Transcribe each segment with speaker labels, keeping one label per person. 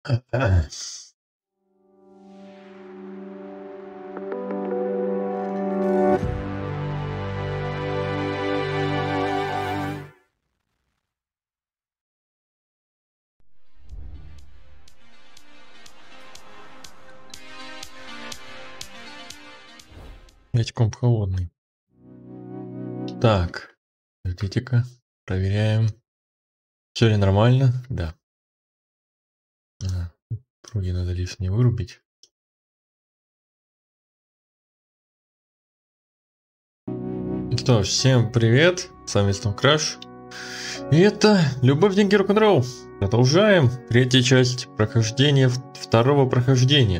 Speaker 1: Ведь комп холодный. Так, ждите-ка, проверяем. Все ли нормально? Да. Пруги надо лишние вырубить. Что ж, всем привет, с вами Краш. И это Любовь, деньги, рок-н-ролл. Продолжаем. Третья часть прохождения второго прохождения.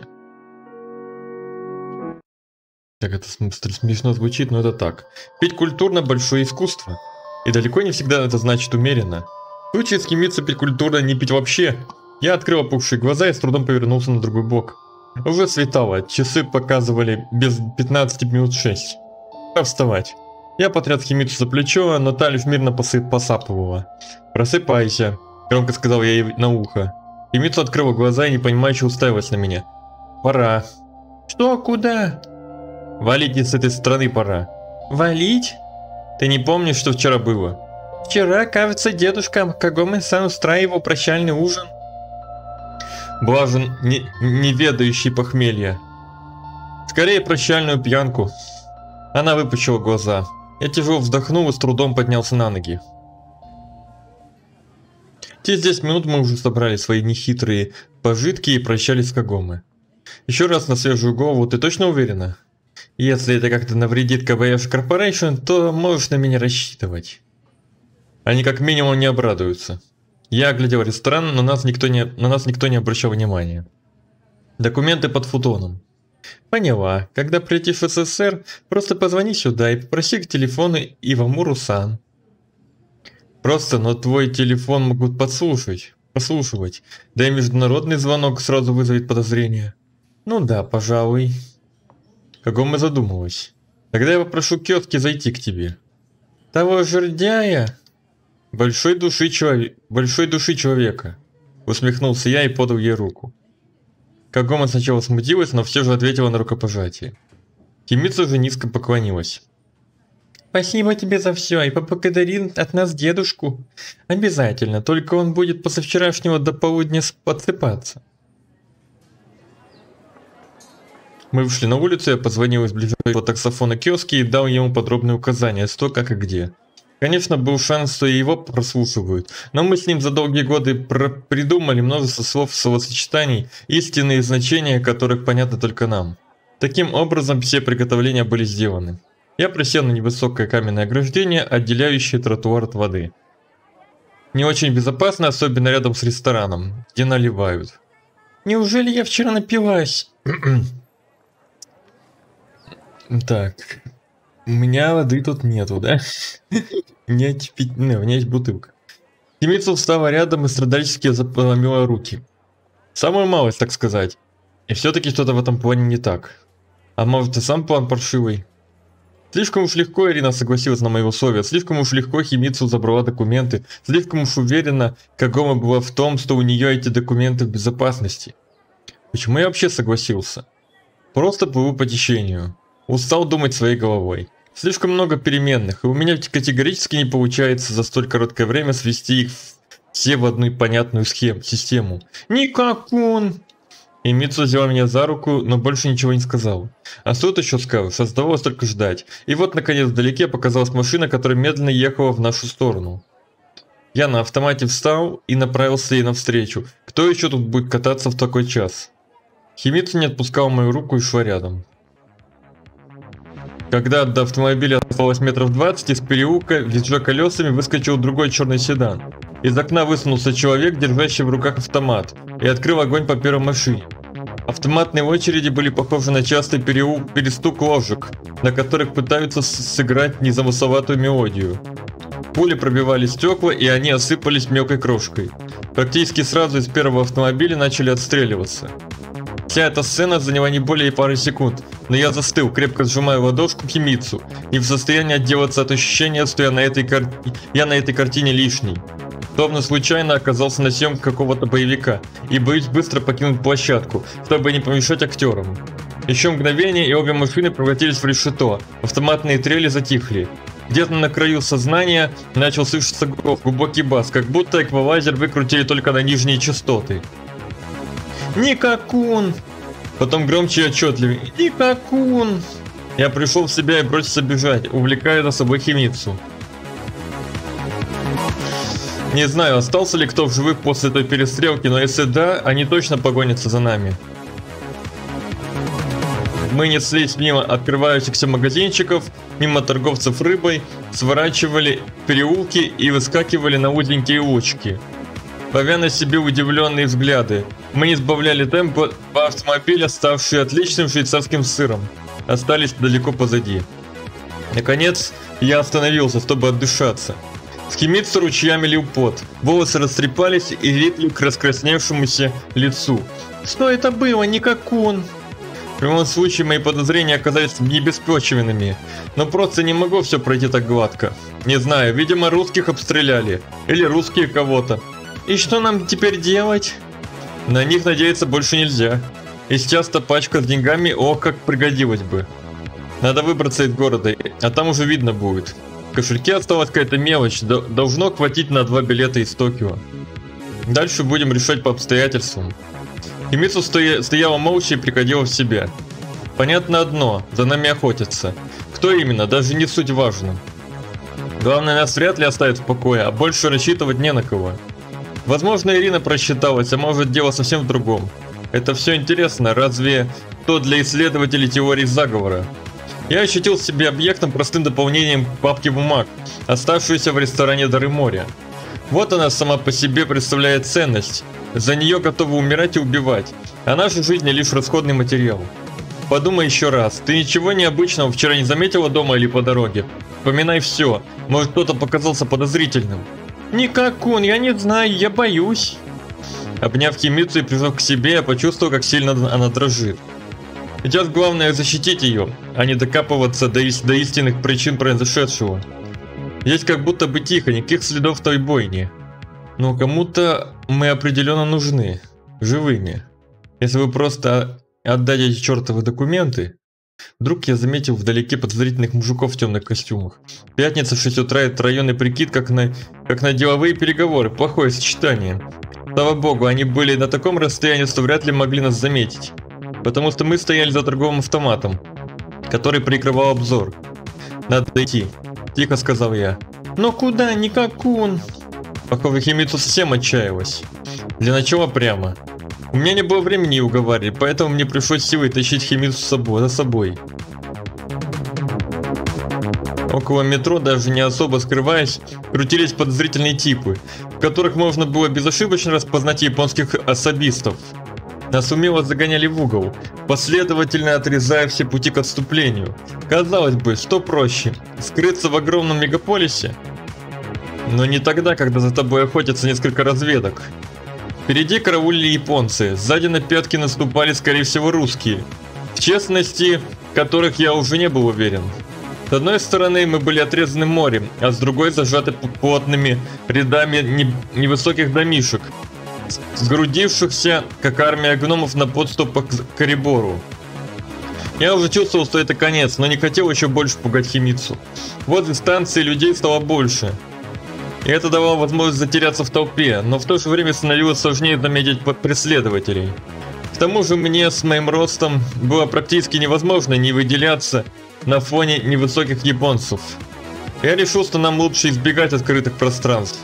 Speaker 1: Как это смешно звучит, но это так. Петь культурно — большое искусство. И далеко не всегда это значит умеренно. В случае с Химицу петь культурно не пить вообще. Я открыл опухшие глаза и с трудом повернулся на другой бок. Уже светало, часы показывали без 15 минут 6. Пора вставать. Я потряс Химицу за плечо, но та лишь мирно посапывала. «Просыпайся», — громко сказал я ей на ухо. Химицу открыла глаза и непонимающе уставилась на меня. «Пора». «Что? Куда?» «Валить не с этой стороны пора». «Валить? Ты не помнишь, что вчера было?» «Вчера, кажется, дедушка Кагоме-сан устраивал прощальный ужин». Блажен, не ведающий похмелья. «Скорее прощальную пьянку». Она выпучила глаза. Я тяжело вздохнул и с трудом поднялся на ноги. Через 10 минут мы уже собрали свои нехитрые пожитки и прощались с Кагоме. «Еще раз на свежую голову, ты точно уверена? Если это как-то навредит Kobayashi Corporation, то можешь на меня рассчитывать». Они как минимум не обрадуются. Я оглядел ресторан, но на нас никто не обращал внимания. Документы под футоном. Поняла. Когда прилетишь в СССР, просто позвони сюда и попроси к телефону Ивамуру-сан. Просто, но твой телефон могут прослушивать. Да и международный звонок сразу вызовет подозрения. Ну да, пожалуй. Кагоме задумалась. Тогда я попрошу Кёски зайти к тебе. Того жердяя? Большой души человека. Усмехнулся я и подал ей руку. Кагоме сначала смутилась, но все же ответила на рукопожатие. Химицу же низко поклонилась. «Спасибо тебе за все, и поблагодари от нас дедушку. Обязательно, только он будет после вчерашнего до полудня подсыпаться». Мы вышли на улицу, я позвонил из ближайшего таксофона Кёски и дал ему подробные указания, что, как и где. Конечно, был шанс, что и его прослушивают, но мы с ним за долгие годы придумали множество слов, словосочетаний, истинные значения которых понятны только нам. Таким образом, все приготовления были сделаны. Я присел на невысокое каменное ограждение, отделяющее тротуар от воды. Не очень безопасно, особенно рядом с рестораном, где наливают. Неужели я вчера напилась? Так... У меня воды тут нету, да? У меня есть бутылка. Химицу встала рядом и страдальчески заломила руки. Самую малость, так сказать. И все-таки что-то в этом плане не так. А может и сам план паршивый? Слишком уж легко Ирина согласилась на мои условия, слишком уж легко Химицу забрала документы, слишком уж уверена Кагоме была в том, что у нее эти документы в безопасности. Почему я вообще согласился? Просто плыву по течению. Устал думать своей головой. Слишком много переменных, и у меня категорически не получается за столь короткое время свести их все в одну понятную систему. Никак он! И Мицу взяла меня за руку, но больше ничего не сказала. А что ты еще скажешь? Оставалось только ждать. И вот наконец вдалеке показалась машина, которая медленно ехала в нашу сторону. Я на автомате встал и направился ей навстречу. Кто еще тут будет кататься в такой час? Химицу не отпускала мою руку и шла рядом. Когда до автомобиля осталось метров 20, из переулка, визжа колесами, выскочил другой черный седан. Из окна высунулся человек, держащий в руках автомат, и открыл огонь по первой машине. Автоматные очереди были похожи на частый перестук ложек, на которых пытаются сыграть незамысловатую мелодию. Пули пробивали стекла, и они осыпались мелкой крошкой. Практически сразу из первого автомобиля начали отстреливаться. Вся эта сцена заняла не более пары секунд, но я застыл, крепко сжимая ладошку Химицу, не в состоянии отделаться от ощущения, что я на этой картине лишний. Словно случайно оказался на съемках какого-то боевика и боюсь быстро покинуть площадку, чтобы не помешать актерам. Еще мгновение, и обе машины превратились в решето, автоматные трели затихли. Где-то на краю сознания начал слышаться глубокий бас, как будто эквалайзер выкрутили только на нижние частоты. Никакун! Потом громче и отчетливее. Никакун! Я пришел в себя и бросился бежать, увлекая за собой Химицу. Не знаю, остался ли кто в живых после той перестрелки, но если да, они точно погонятся за нами. Мы неслись мимо открывающихся магазинчиков, мимо торговцев рыбой, сворачивали переулки и выскакивали на узенькие улочки. Ловя на себе удивленные взгляды, мы не сбавляли темпа, а автомобили, ставшие отличным швейцарским сыром, остались далеко позади. Наконец, я остановился, чтобы отдышаться. С Химицу ручьями лил пот, волосы растрепались и липли к раскрасневшемуся лицу. Что это было, Никакун? В любом случае, мои подозрения оказались не беспочвенными, но просто не могло все пройти так гладко. Не знаю, видимо, русских обстреляли, или русские кого-то. И что нам теперь делать? На них надеяться больше нельзя. И сейчас-то пачка с деньгами, как пригодилась бы. Надо выбраться из города, а там уже видно будет. В кошельке осталась какая-то мелочь, должно хватить на 2 билета из Токио. Дальше будем решать по обстоятельствам. Химицу стояла молча и приходила в себя. Понятно одно, за нами охотятся. Кто именно, даже не суть важно. Главное, нас вряд ли оставят в покое, а больше рассчитывать не на кого. Возможно, Ирина просчиталась, а может, дело совсем в другом. Это все интересно, разве то для исследователей теории заговора? Я ощутил себя объектом простым дополнением к папке бумаг, оставшуюся в ресторане Дары моря. Вот она сама по себе представляет ценность. За нее готовы умирать и убивать, а наша жизнь лишь расходный материал. Подумай еще раз, ты ничего необычного вчера не заметила дома или по дороге? Вспоминай все, может кто-то показался подозрительным. Никакун, я не знаю, я боюсь. Обняв Химицу и прижав к себе, я почувствовал, как сильно она дрожит. Сейчас главное защитить ее, а не докапываться до истинных причин произошедшего. Здесь как будто бы тихо, никаких следов той бойни. Но кому-то мы определенно нужны, живыми. Если вы просто отдать эти чертовы документы... Вдруг я заметил вдалеке подозрительных мужиков в темных костюмах. Пятница в 6 утра, это районный прикид, как на деловые переговоры, плохое сочетание. Слава богу, они были на таком расстоянии, что вряд ли могли нас заметить. Потому что мы стояли за торговым автоматом, который прикрывал обзор. Надо идти, тихо сказал я. Но куда, Никакун? Похоже, Химицу совсем отчаялась. Для начала прямо. У меня не было времени уговаривать, поэтому мне пришлось силой тащить Химицу за собой. Около метро, даже не особо скрываясь, крутились подозрительные типы, в которых можно было безошибочно распознать японских особистов. Нас умело загоняли в угол, последовательно отрезая все пути к отступлению. Казалось бы, что проще, скрыться в огромном мегаполисе? Но не тогда, когда за тобой охотятся несколько разведок. Впереди караулили японцы, сзади на пятки наступали, скорее всего, русские, в честности которых я уже не был уверен. С одной стороны мы были отрезаны морем, а с другой зажаты плотными рядами невысоких домишек, сгрудившихся, как армия гномов на подступах к Эребору. Я уже чувствовал, что это конец, но не хотел еще больше пугать Химицу. Возле станции людей стало больше. И это давало возможность затеряться в толпе, но в то же время становилось сложнее заметить преследователей. К тому же мне с моим ростом было практически невозможно не выделяться на фоне невысоких японцев. Я решил, что нам лучше избегать открытых пространств.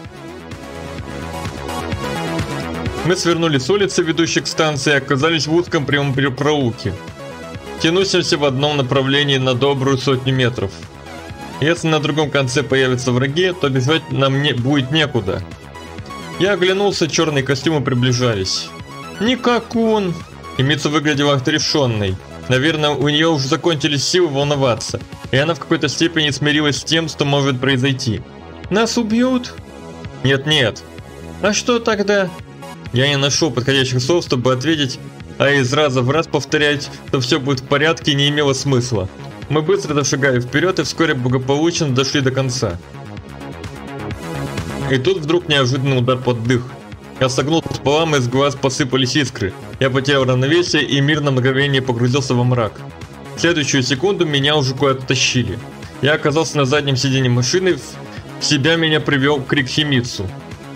Speaker 1: Мы свернули с улицы, ведущей к станции, и оказались в узком прямом проулке, тянущемся в одном направлении на добрую 100 метров. Если на другом конце появятся враги, то бежать нам будет некуда. Я оглянулся, черные костюмы приближались. Никакун! Химицу выглядела отрешенной. Наверное, у нее уже закончились силы волноваться, и она в какой-то степени смирилась с тем, что может произойти. Нас убьют? Нет-нет. А что тогда? Я не нашел подходящих слов, чтобы ответить, а из раза в раз повторять, что все будет в порядке, не имело смысла. Мы быстро зашагали вперед и вскоре благополучно дошли до конца. И тут вдруг неожиданный удар под дых. Я согнул пополам, и из глаз посыпались искры. Я потерял равновесие и мир на мгновение погрузился во мрак. В следующую секунду меня уже куда-то тащили. Я оказался на заднем сиденье машины, в себя меня привел крик Химицу.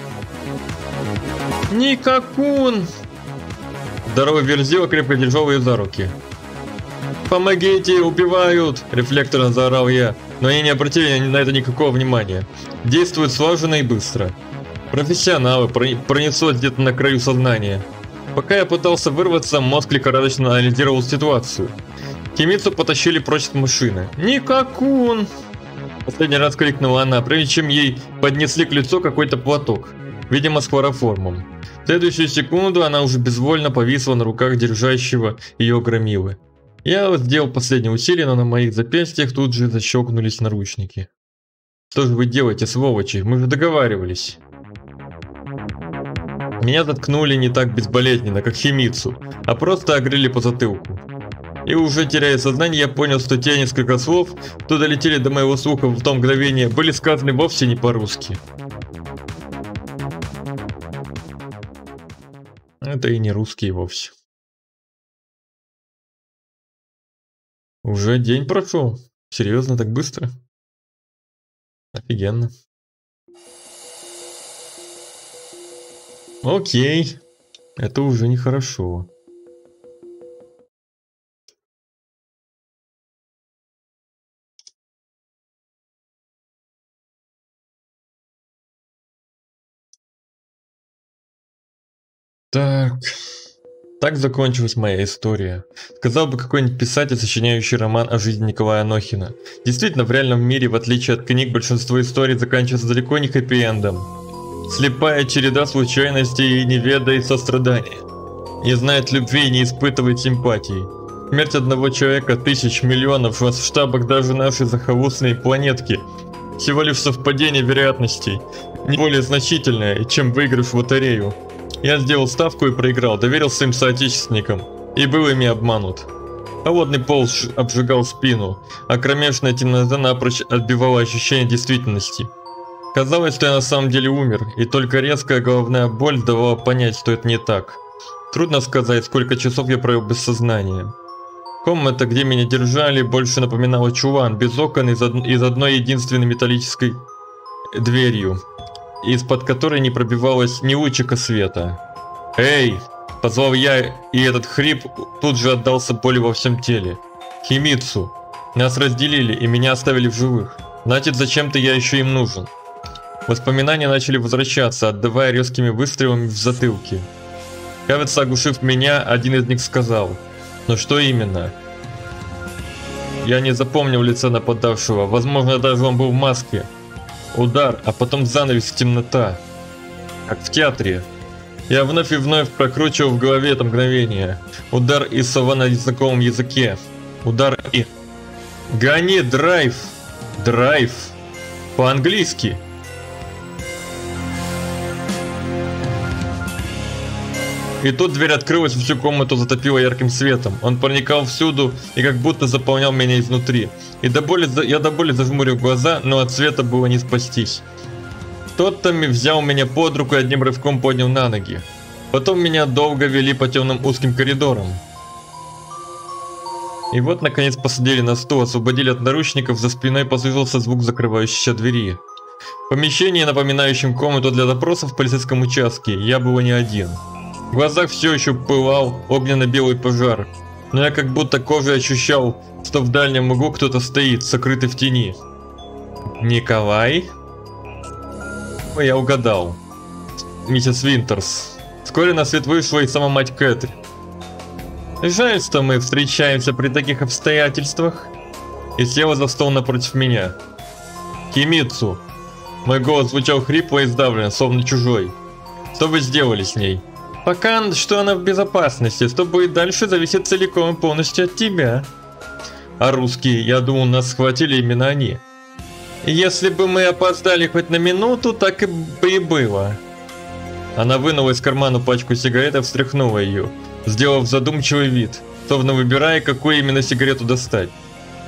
Speaker 1: «Никакун!» Здоровый Верзила крепко держал ее за руки. «Помогите, убивают!» – рефлекторно заорал я, но они не обратили на это никакого внимания. Действуют слаженно и быстро. Профессионалы, пронеслось где-то на краю сознания. Пока я пытался вырваться, мозг лихорадочно анализировал ситуацию. Химицу потащили прочь с машины. «Никакун!» Последний раз крикнула она, прежде чем ей поднесли к лицу какой-то платок, видимо с хлороформом. В следующую секунду она уже безвольно повисла на руках держащего ее громилы. Я сделал последнее усилие, но на моих запястьях тут же защелкнулись наручники. «Что же вы делаете, сволочи? Мы же договаривались!» Меня заткнули не так безболезненно, как Химицу, а просто огрели по затылку. И уже теряя сознание, я понял, что те несколько слов, что долетели до моего слуха в то мгновение, были сказаны вовсе не по-русски. Это и не русские вовсе. Уже день прошел. Серьезно, так быстро? Офигенно. Окей. Это уже нехорошо. Так закончилась моя история. Сказал бы какой-нибудь писатель, сочиняющий роман о жизни Николая Анохина. Действительно, в реальном мире, в отличие от книг, большинство историй заканчивается далеко не хэппи-эндом. Слепая череда случайностей и не ведает сострадания. Не знает любви и не испытывает симпатии. Смерть одного человека, тысяч, миллионов в масштабах даже нашей захолустной планетки. Всего лишь совпадение вероятностей, не более значительное, чем выигрыш в лотерею. Я сделал ставку и проиграл, доверился своим соотечественникам и был ими обманут. Холодный пол обжигал спину, а кромешная темнота напрочь отбивала ощущение действительности. Казалось, что я на самом деле умер, и только резкая головная боль давала понять, что это не так. Трудно сказать, сколько часов я провел без сознания. Комната, где меня держали, больше напоминала чулан, без окон и из одной единственной металлической дверью, из-под которой не пробивалось ни лучика света. «Эй!» – позвал я, и этот хрип тут же отдался боли во всем теле. «Химицу! Нас разделили, и меня оставили в живых. Значит, зачем-то я еще им нужен». Воспоминания начали возвращаться, отдавая резкими выстрелами в затылке. Кажется, оглушив меня, один из них сказал: «Но что именно?» Я не запомнил лица нападавшего, возможно, даже он был в маске. Удар, а потом занавес, темнота. Как в театре. Я вновь и вновь прокручивал в голове это мгновение. Удар и слова на незнакомом языке. Удар и... «Гони, драйв!» «Драйв!» По-английски. И тут дверь открылась, всю комнату затопило ярким светом. Он проникал всюду и как будто заполнял меня изнутри. И я до боли зажмурил глаза, но от света было не спастись. Кто-то взял меня под руку и одним рывком поднял на ноги. Потом меня долго вели по темным узким коридорам. И вот наконец посадили на стул, освободили от наручников, за спиной послышался звук закрывающейся двери. В помещении, напоминающем комнату для допросов в полицейском участке, я был не один. В глазах все еще пылал огненно-белый пожар, но я как будто кожей ощущал, что в дальнем углу кто-то стоит, сокрытый в тени. «Николай?» Я угадал. Миссис Винтерс. Вскоре на свет вышла и сама мать Кэтрин. «Жаль, что мы встречаемся при таких обстоятельствах». И села за стол напротив меня. «Химицу». Мой голос звучал хрипло и сдавленно, словно чужой. «Что вы сделали с ней?» «Пока что она в безопасности, что будет дальше, зависит целиком и полностью от тебя». «А русские, я думал, нас схватили именно они». «Если бы мы опоздали хоть на минуту, так и было». Она вынула из кармана пачку сигарет и встряхнула ее, сделав задумчивый вид, словно выбирая, какую именно сигарету достать.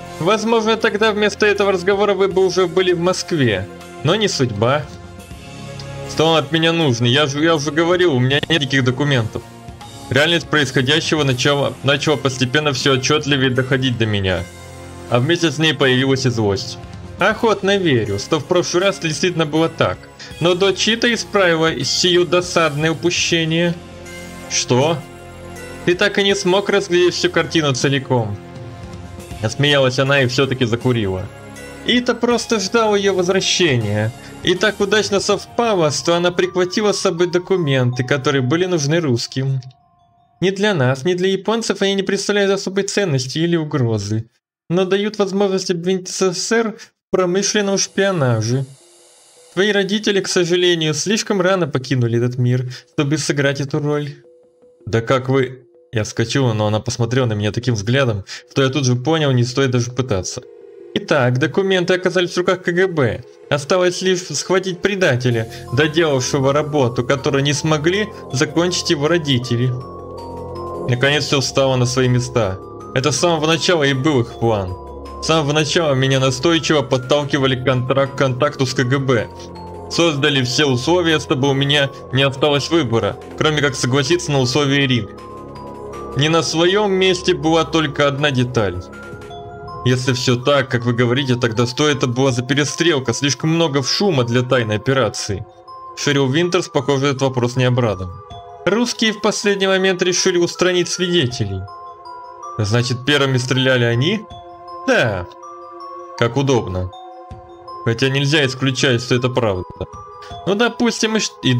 Speaker 1: «Возможно, тогда вместо этого разговора вы бы уже были в Москве, но не судьба». Что от меня нужно? Я уже говорил, у меня нет никаких документов. Реальность происходящего начала постепенно все отчетливее доходить до меня. А вместе с ней появилась и злость. Охотно верю, что в прошлый раз действительно было так. Но дочь Итта исправила сию досадное упущение. Что? Ты так и не смог разглядеть всю картину целиком. Осмеялась она и все-таки закурила. Ита просто ждал ее возвращения. И так удачно совпало, что она прихватила с собой документы, которые были нужны русским. Ни для нас, ни для японцев они не представляют особой ценности или угрозы, но дают возможность обвинить СССР в промышленном шпионаже. Твои родители, к сожалению, слишком рано покинули этот мир, чтобы сыграть эту роль. Да как вы... Я вскочила, но она посмотрела на меня таким взглядом, что я тут же понял, не стоит даже пытаться. Итак, документы оказались в руках КГБ. Осталось лишь схватить предателя, доделавшего работу, которую не смогли закончить его родители. Наконец все встало на свои места. Это с самого начала и был их план. С самого начала меня настойчиво подталкивали к контакту с КГБ. Создали все условия, чтобы у меня не осталось выбора, кроме как согласиться на условия Ринг. Не на своем месте была только одна деталь. Если все так, как вы говорите, тогда что это была за перестрелка? Слишком много шума для тайной операции. Шерил Винтерс, похоже, этот вопрос не обрадовал. Русские в последний момент решили устранить свидетелей. Значит, первыми стреляли они? Да. Как удобно. Хотя нельзя исключать, что это правда. Ну допустим,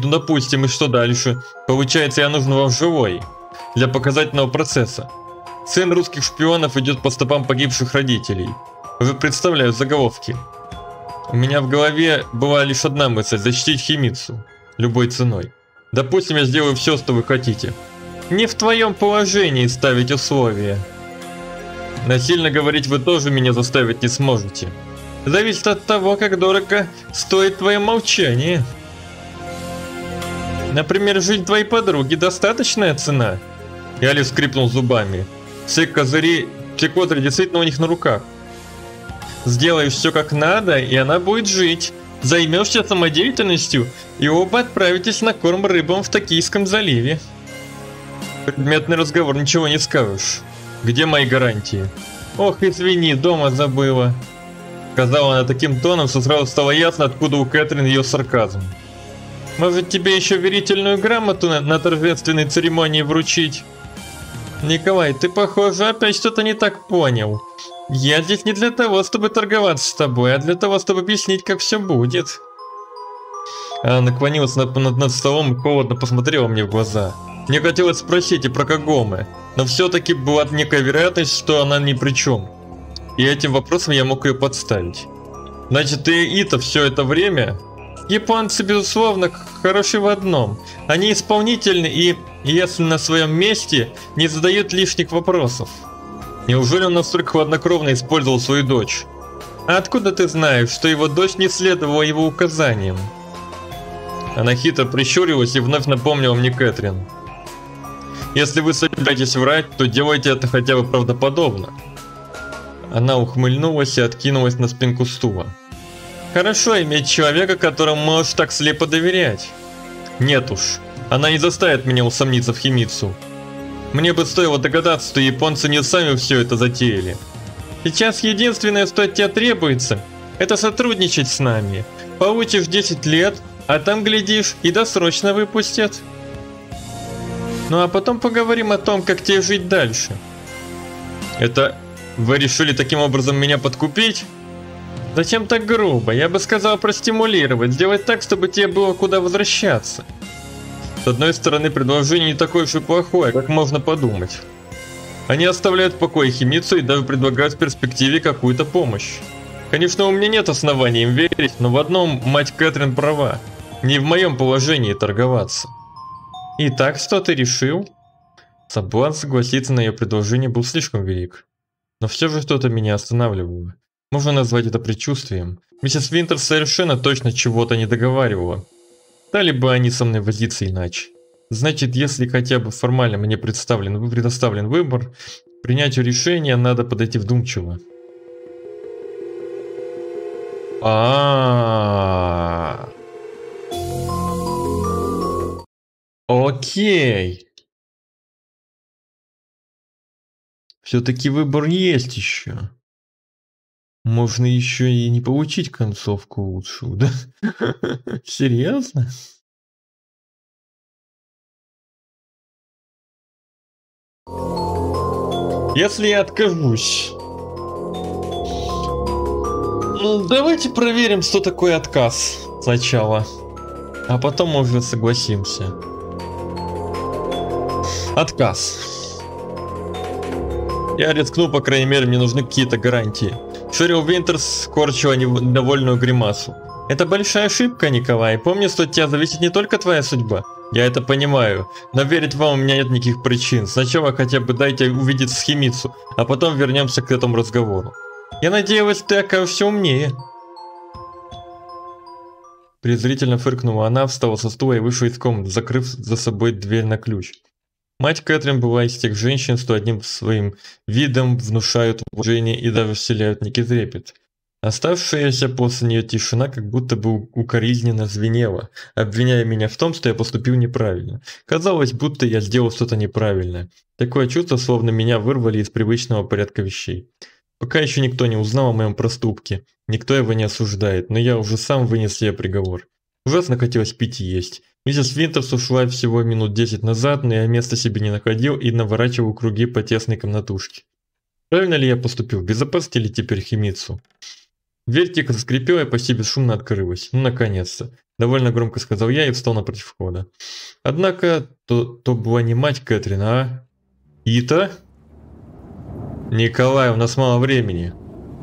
Speaker 1: и что дальше? Получается, я нужен вам живой. Для показательного процесса. Сын русских шпионов идет по стопам погибших родителей. Уже представляю заголовки. У меня в голове была лишь одна мысль – защитить Химицу. Любой ценой. Допустим, я сделаю все, что вы хотите. Не в твоем положении ставить условия. Насильно говорить вы тоже меня заставить не сможете. Зависит от того, как дорого стоит твое молчание. Например, жизнь твоей подруги – достаточная цена? Я лишь скрипнул зубами. Все козыри действительно у них на руках. Сделаешь все как надо, и она будет жить. Займешься самодеятельностью, и оба отправитесь на корм рыбам в Токийском заливе. Предметный разговор, ничего не скажешь. Где мои гарантии? Ох, извини, дома забыла. Сказала она таким тоном, что сразу стало ясно, откуда у Кэтрин ее сарказм. Может, тебе еще верительную грамоту на торжественной церемонии вручить? Николай, ты, похоже, опять что-то не так понял. Я здесь не для того, чтобы торговаться с тобой, а для того, чтобы объяснить, как все будет. Она наклонилась над столом и холодно посмотрела мне в глаза. Мне хотелось спросить и про Кагоме, но все-таки была некая вероятность, что она ни при чем. И этим вопросом я мог ее подставить. Значит, и Ита все это время... Японцы, безусловно, хороши в одном. Они исполнительны и, если на своем месте, не задают лишних вопросов. Неужели он настолько хладнокровно использовал свою дочь? А откуда ты знаешь, что его дочь не следовала его указаниям? Она хитро прищурилась и вновь напомнила мне Кэтрин. Если вы собираетесь врать, то делайте это хотя бы правдоподобно. Она ухмыльнулась и откинулась на спинку стула. Хорошо иметь человека, которому можешь так слепо доверять. Нет уж, она не заставит меня усомниться в Химицу. Мне бы стоило догадаться, что японцы не сами все это затеяли. Сейчас единственное, что от тебя требуется, это сотрудничать с нами. Получишь 10 лет, а там, глядишь, и досрочно выпустят. Ну а потом поговорим о том, как тебе жить дальше. Это вы решили таким образом меня подкупить? Зачем так грубо? Я бы сказал простимулировать, сделать так, чтобы тебе было куда возвращаться. С одной стороны, предложение не такое уж и плохое, как можно подумать. Они оставляют в покое Химицу и даже предлагают в перспективе какую-то помощь. Конечно, у меня нет оснований им верить, но в одном мать Кэтрин права. Не в моем положении торговаться. Итак, что ты решил? Соблазн согласиться на ее предложение был слишком велик. Но все же что-то меня останавливало. Можно назвать это предчувствием. Миссис Винтерс совершенно точно чего-то не договаривала. Стали бы они со мной возиться иначе. Значит, если хотя бы формально мне предоставлен выбор, к принятию решения надо подойти вдумчиво. Окей. Все-таки выбор есть еще. Можно еще и не получить концовку лучшую, да? Серьезно? Если я откажусь... Давайте проверим, что такое отказ сначала. А потом, может, согласимся. Отказ. Я рискну, по крайней мере, мне нужны какие-то гарантии. Шерил Винтерс скорчила недовольную гримасу. Это большая ошибка, Николай. Помни, что от тебя зависит не только твоя судьба. Я это понимаю, но верить вам у меня нет никаких причин. Сначала хотя бы дайте увидеть схемицу, а потом вернемся к этому разговору. Я надеялась, ты окажешься умнее. Презрительно фыркнула она, встала со стула и вышла из комнаты, закрыв за собой дверь на ключ. Мать Кэтрин была из тех женщин, что одним своим видом внушают уважение и даже вселяют некий трепет. Оставшаяся после нее тишина как будто бы укоризненно звенела, обвиняя меня в том, что я поступил неправильно. Казалось, будто я сделал что-то неправильное. Такое чувство, словно меня вырвали из привычного порядка вещей. Пока еще никто не узнал о моем проступке, никто его не осуждает, но я уже сам вынес ей приговор. Ужасно хотелось пить и есть. Миссис Винтерс ушла всего минут 10 назад, но я места себе не находил и наворачивал круги по тесной комнатушке. Правильно ли я поступил? Безопасить ли теперь Химицу? Дверь тихо заскрипела и почти бесшумно открылась. Ну, наконец-то. Довольно громко сказал я и встал напротив входа. Однако, то была не мать Кэтрин, а... Ита? Николай, у нас мало времени.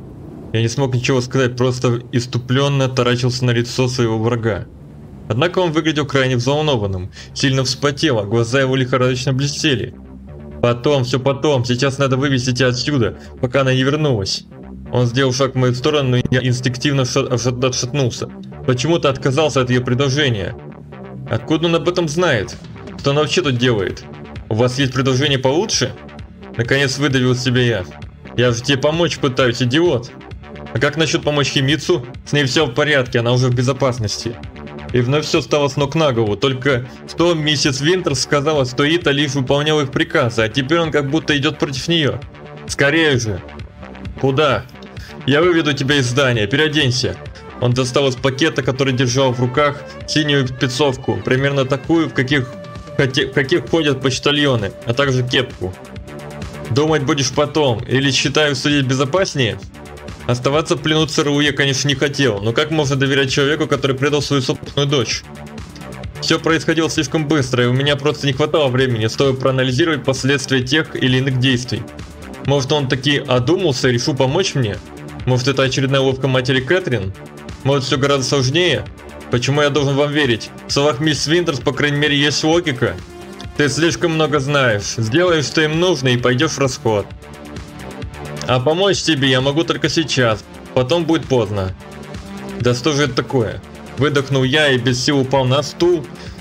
Speaker 1: Я не смог ничего сказать, просто иступленно таращился на лицо своего врага. Однако он выглядел крайне взволнованным, сильно вспотел, а глаза его лихорадочно блестели. Потом, все потом, сейчас надо вывести тебя отсюда, пока она не вернулась. Он сделал шаг в мою сторону, и я инстинктивно отшатнулся. Почему ты отказался от ее предложения? Откуда он об этом знает? Что она вообще тут делает? У вас есть предложение получше? Наконец выдавил из себя я. Я же тебе помочь пытаюсь, идиот. А как насчет помочь Химицу? С ней все в порядке, она уже в безопасности. И вновь все стало с ног на голову, только что миссис Винтерс сказала, что Ита лишь выполнял их приказы, а теперь он как будто идет против нее. Скорее же. Куда? Я выведу тебя из здания, переоденься. Он достал из пакета, который держал в руках, синюю спецовку, примерно такую, в каких ходят почтальоны, а также кепку. Думать будешь потом, или считаю, что здесь безопаснее? Оставаться в плену ЦРУ я, конечно, не хотел, но как можно доверять человеку, который предал свою собственную дочь? Все происходило слишком быстро, и у меня просто не хватало времени, чтобы проанализировать последствия тех или иных действий. Может, он таки одумался и решил помочь мне? Может, это очередная уловка матери Кэтрин? Может, все гораздо сложнее? Почему я должен вам верить? В словах мисс Винтерс, по крайней мере, есть логика. Ты слишком много знаешь, сделаешь, что им нужно, и пойдешь в расход. А помочь тебе я могу только сейчас, потом будет поздно. Да что же это такое? Выдохнул я и без сил упал на стул.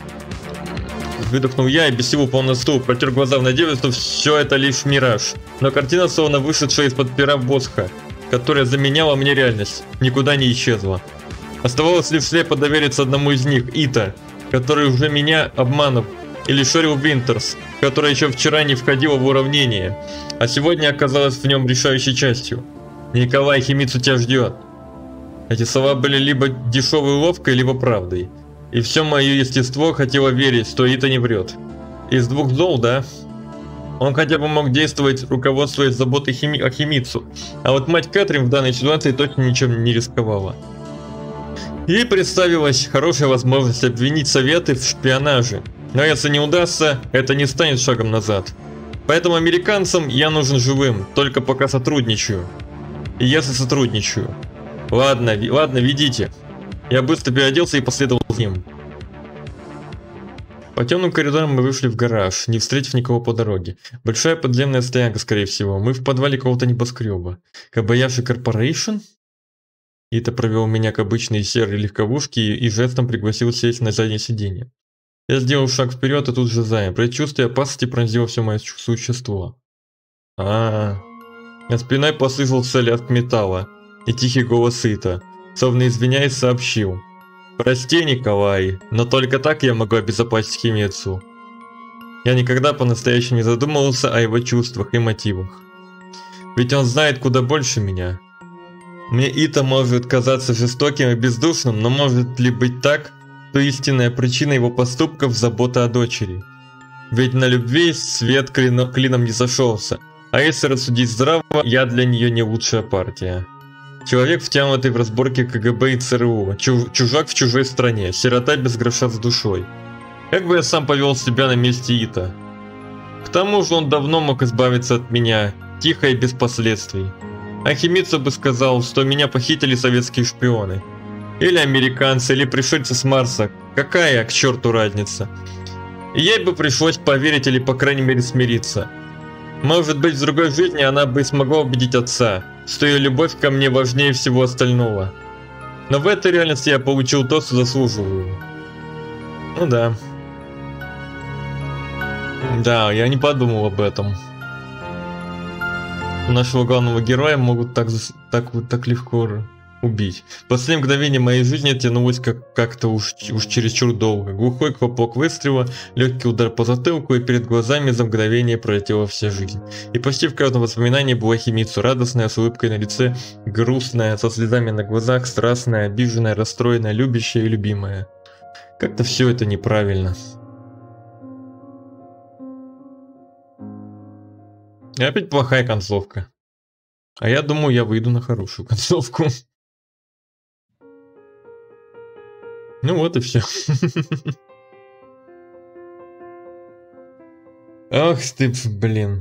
Speaker 1: Протер глаза в надежде, что все это лишь мираж. Но картина, словно вышедшая из-под пера Босха, которая заменяла мне реальность, никуда не исчезла. Оставалось лишь слепо довериться одному из них, Ита, который уже меня обманул. Или Шерил Винтерс, которая еще вчера не входила в уравнение, а сегодня оказалась в нем решающей частью. Николай, Химицу тебя ждет. Эти слова были либо дешевой уловкой, либо правдой. И все мое естество хотело верить, что Ита не врет. Из двух зол, да? Он хотя бы мог действовать, руководствуясь заботой о Химицу. А вот мать Кэтрин в данной ситуации точно ничем не рисковала. Ей представилась хорошая возможность обвинить Советы в шпионаже. Но если не удастся, это не станет шагом назад. Поэтому американцам я нужен живым, только пока сотрудничаю. И если сотрудничаю. Ладно, ведите. Я быстро переоделся и последовал за ним. По темным коридорам мы вышли в гараж, не встретив никого по дороге. Большая подземная стоянка, скорее всего. Мы в подвале какого-то небоскреба. Кабаяши Корпорейшн? Ита провел меня к обычной серой легковушке и жестом пригласил сесть на заднее сиденье. Я сделал шаг вперед и тут же замер. Предчувствие опасности пронзило все мое существо. А спиной послышался лязг металла и тихий голос Ита, словно извиняясь, сообщил: «Прости, Николай, но только так я могу обезопасить Химицу». Я никогда по-настоящему не задумывался о его чувствах и мотивах. Ведь он знает куда больше меня. Мне Ита может казаться жестоким и бездушным, но может ли быть так, что истинная причина его поступков – забота о дочери? Ведь на любви свет клином не сошелся, а если рассудить здраво, я для нее не лучшая партия. Человек, втянутый в разборки КГБ и ЦРУ, чужак в чужой стране, сирота без гроша с душой. Как бы я сам повел себя на месте Ита? К тому же он давно мог избавиться от меня, тихо и без последствий. А Химицу бы сказал, что меня похитили советские шпионы. Или американцы, или пришельцы с Марса. Какая к черту разница? И ей бы пришлось поверить или по крайней мере смириться. Может быть, в другой жизни она бы смогла убедить отца, что ее любовь ко мне важнее всего остального. Но в этой реальности я получил то, что заслуживаю. Ну да. Да, я не подумал об этом. Нашего главного героя могут так легко убить. Последнее мгновение моей жизни тянулось как-то уж чересчур долго. Глухой хлопок выстрела, легкий удар по затылку, и перед глазами за мгновение пролетела вся жизнь. И почти в каждом воспоминании была Химицу, радостная, с улыбкой на лице, грустная, со слезами на глазах, страстная, обиженная, расстроенная, любящая и любимая. Как-то все это неправильно. И опять плохая концовка. А я думаю, я выйду на хорошую концовку. Ну вот и все. Ах ты, блин.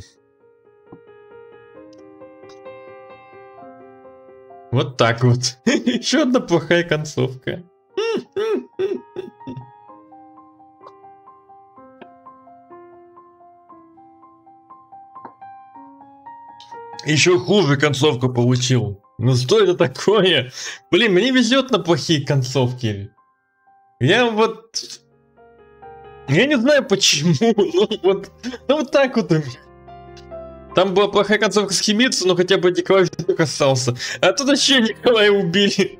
Speaker 1: Вот так вот. Еще одна плохая концовка. Еще хуже концовку получил. Ну что это такое? Блин, мне везет на плохие концовки. Я не знаю почему, но вот так вот у меня. Там была плохая концовка с Химицу, но хотя бы Николай касался. А тут вообще Николая убили.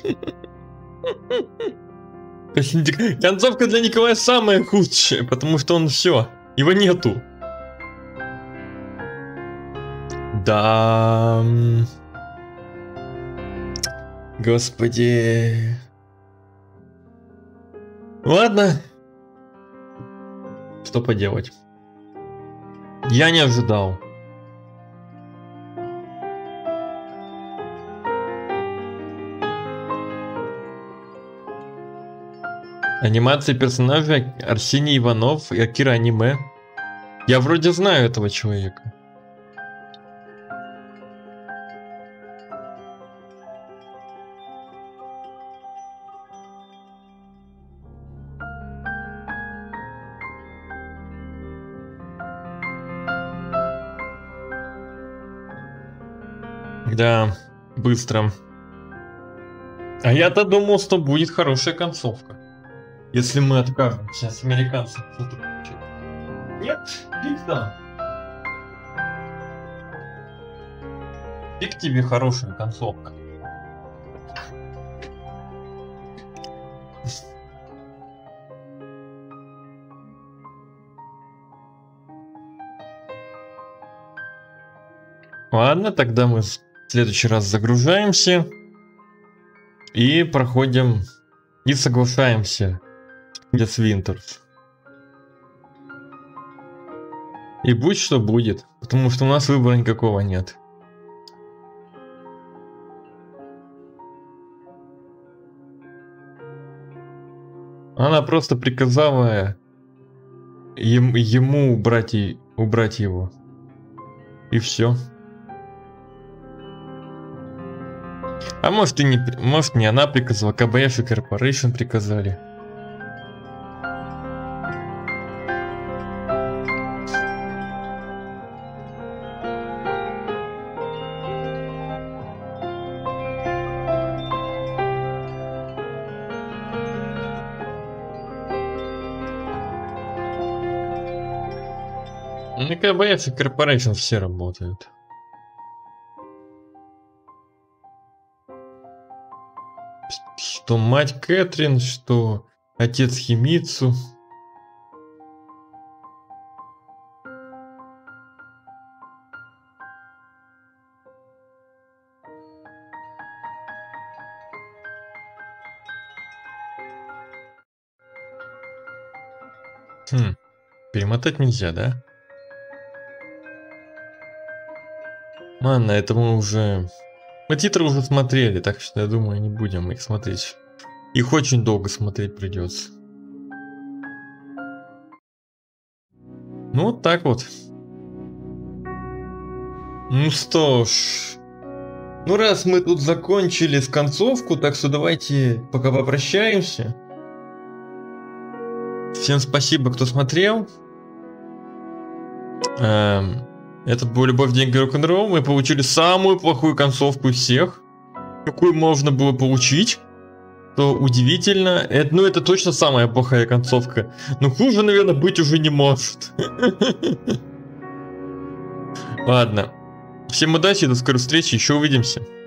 Speaker 1: Концовка для Николая самая худшая, потому что он все, его нету. Да. Господи. Ладно. Что поделать? Я не ожидал. Анимация персонажей Арсений Иванов и Акира Аниме. Я вроде знаю этого человека. Да, быстро. А я-то думал, что будет хорошая концовка. Если мы откажемся с американцев сотрудничать. Нет, пизда. Фиг тебе хорошая концовка. Ладно, тогда мы в следующий раз загружаемся и проходим и соглашаемся с Винтерс. И будь что будет, потому что у нас выбора никакого нет. Она просто приказала ему убрать его. И все. А может не она приказала, КБФ и Corporation приказали. На КБФ и Corporation все работают. Что мать Кэтрин, что отец Химицу. Перемотать нельзя, да? Ладно, это мы уже... Мы титры уже смотрели, так что я думаю, не будем их смотреть. Их очень долго смотреть придется. Ну, вот так вот. Ну что ж. Ну, раз мы тут закончили с концовку, так что давайте пока попрощаемся. Всем спасибо, кто смотрел. Это был «Любовь, деньги, рок-н-ролл». Мы получили самую плохую концовку из всех, какую можно было получить. Что удивительно. Это точно самая плохая концовка. Но хуже, наверное, быть уже не может. Ладно. Всем удачи, до скорой встречи, еще увидимся.